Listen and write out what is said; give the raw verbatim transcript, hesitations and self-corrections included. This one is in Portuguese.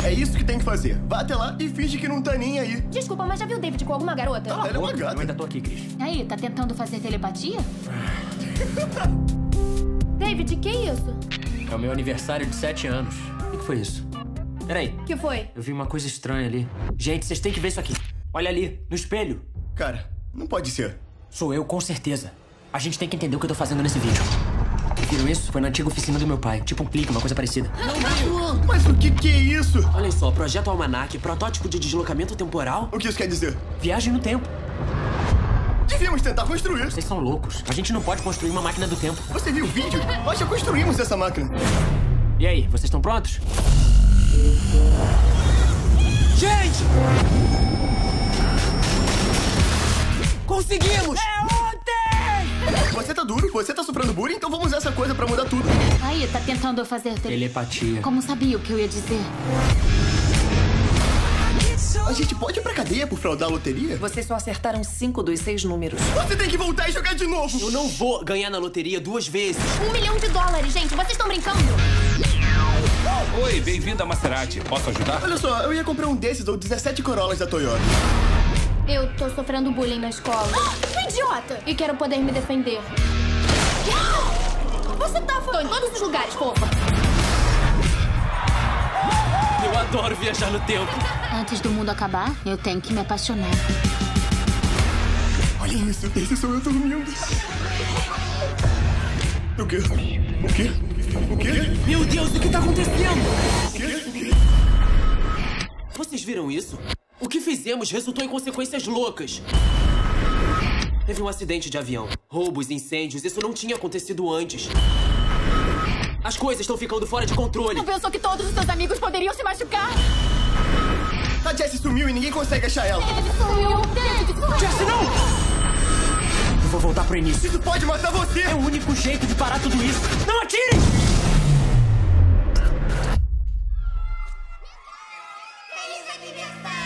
É isso que tem que fazer. Vá até lá e finge que não tá nem aí. Desculpa, mas já viu o David com alguma garota? Ela é uma gata. Eu ainda tô aqui, Cris. Aí, tá tentando fazer telepatia? David, que isso? É o meu aniversário de sete anos. O que que foi isso? Peraí, Que foi? eu vi uma coisa estranha ali. Gente, vocês têm que ver isso aqui. Olha ali, no espelho. Cara, não pode ser. Sou eu, com certeza. A gente tem que entender o que eu tô fazendo nesse vídeo. Viram isso? Foi na antiga oficina do meu pai. Tipo um clique, uma coisa parecida. Mas o que que é isso? Olha só, Projeto Almanac, protótipo de deslocamento temporal. O que isso quer dizer? Viagem no tempo. Devíamos tentar construir. Vocês são loucos. A gente não pode construir uma máquina do tempo. Você viu o vídeo? Nós já construímos essa máquina. E aí, vocês estão prontos? Gente! Conseguimos! Você tá duro, você tá sofrendo bullying, então vamos usar essa coisa pra mudar tudo. Aí, tá tentando fazer telepatia. Telepatia. Como sabia o que eu ia dizer? A gente pode ir pra cadeia por fraudar a loteria? Vocês só acertaram cinco dos seis números. Você tem que voltar e jogar de novo. Eu não vou ganhar na loteria duas vezes. Um milhão de dólares, gente. Vocês estão brincando? Oi, bem-vindo a Maserati. Posso ajudar? Olha só, eu ia comprar um desses ou dezessete Corollas da Toyota. Eu tô sofrendo bullying na escola. Ah, idiota! E quero poder me defender. Você tá... Tô em todos os lugares, fofa. Eu adoro viajar no tempo. Antes do mundo acabar, eu tenho que me apaixonar. Olha isso, esse sou eu dormindo. O quê? O quê? O quê? Meu Deus, o que tá acontecendo? O quê? Vocês viram isso? O que fizemos resultou em consequências loucas. Teve um acidente de avião, roubos, incêndios, isso não tinha acontecido antes. As coisas estão ficando fora de controle. Não pensou que todos os seus amigos poderiam se machucar? A Jessie sumiu e ninguém consegue achar ela. Ele sumiu! David, sumiu! Jessie, não! Eu vou voltar pro início. Isso pode matar você! É o único jeito de parar tudo isso. Não atirem! Feliz aniversário!